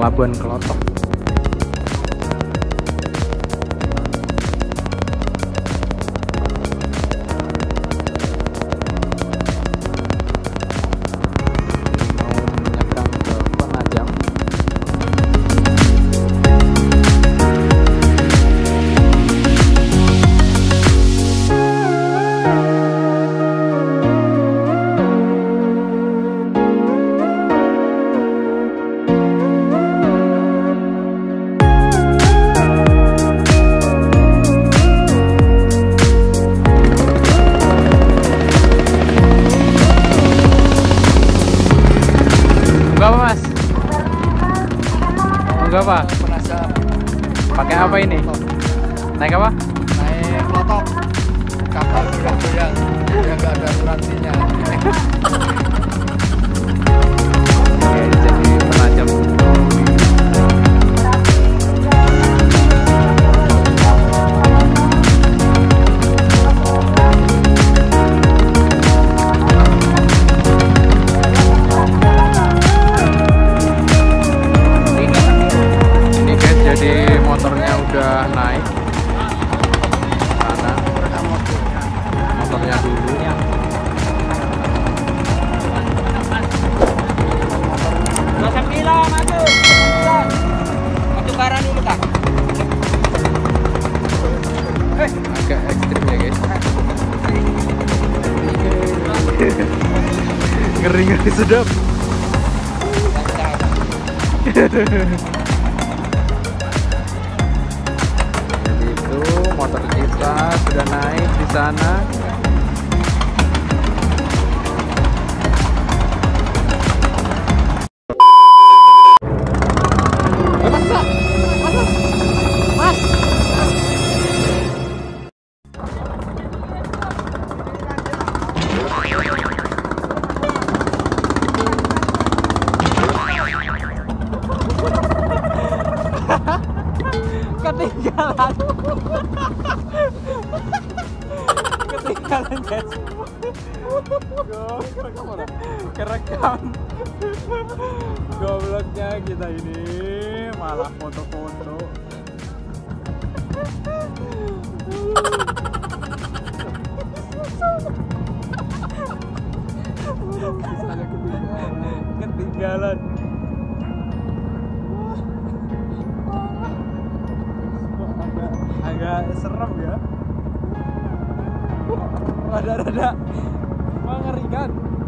pelabuhan Kelotok. Mau menyeberang ke Penajam. Enggak apa mas? Enggak apa? Penajam. Pakai apa ini? Naik apa? Naik Kelotok. Kapal goyang-goyang yang nggak ada asuransinya. Oke, jadi Penajam. Ini guys, jadi motornya udah naik sana. Motornya dulu. Agak ekstrim ya guys. Ngeri sedap. Jadi itu motor kita sudah naik di sana. Ketinggalan guys. Kerekam. Gobloknya kita ini malah foto-foto. Ketinggalan. Agak serem ya, rada-rada mengerikan.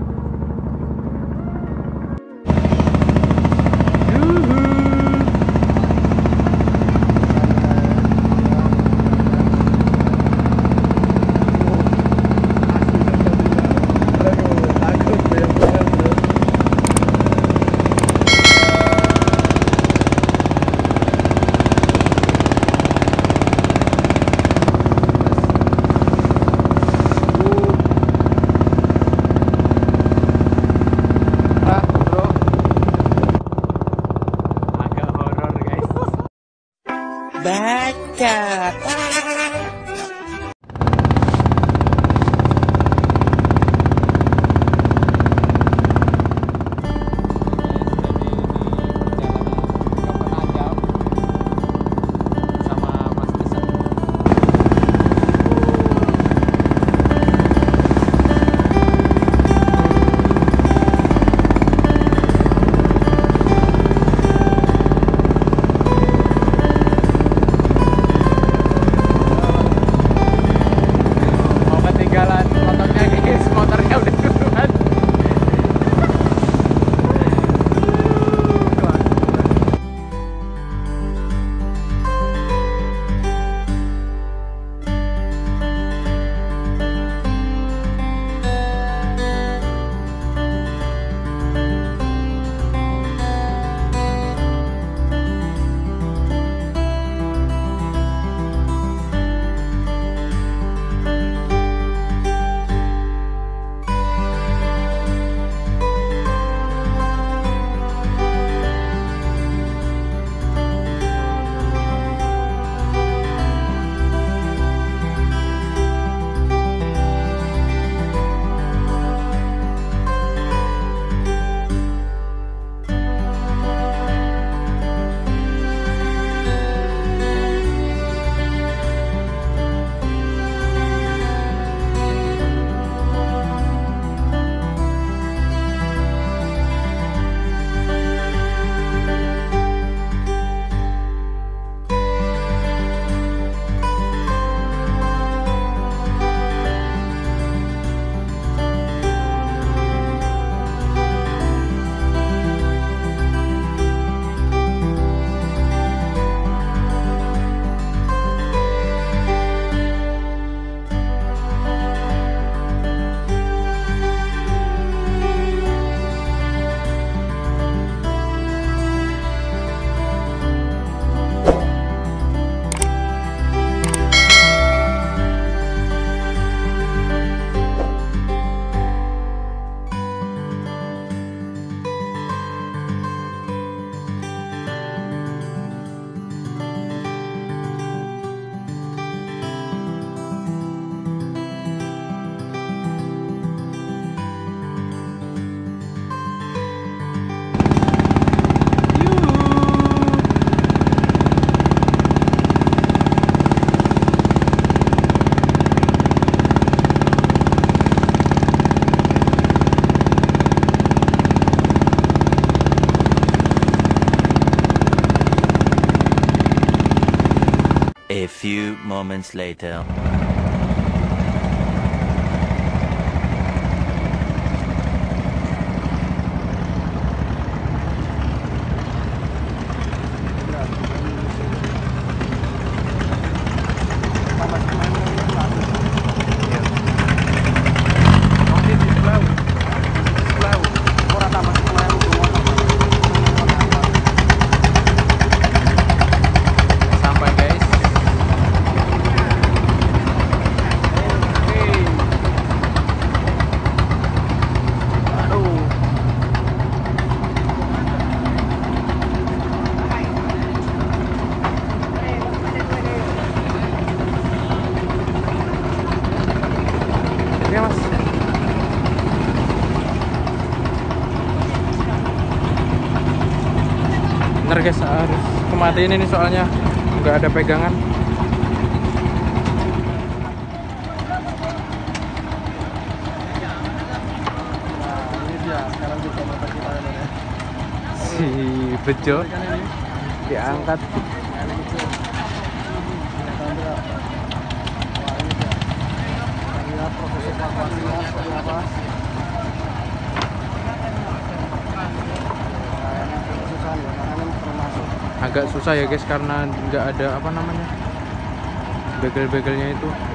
Baca. A few moments later. Bentar guys, harus kematiin ini soalnya nggak ada pegangan. Ini dia, sekarang bisa motor kita ya. Si bejo diangkat. Lihat proses evakuasinya seperti apa. Agak susah ya guys karena nggak ada apa namanya begel-begelnya itu.